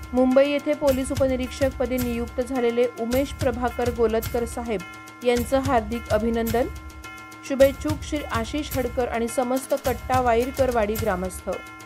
मुंबई येथे पोलीस उपनिरीक्षकपदी नियुक्त झालेले उमेश प्रभाकर गोलतकर साहेब यांचं हार्दिक अभिनंदन। शुभेच्छुक श्री आशिष हडकर आणि समस्त कट्टा वाईरकरवाडी ग्रामस्थ।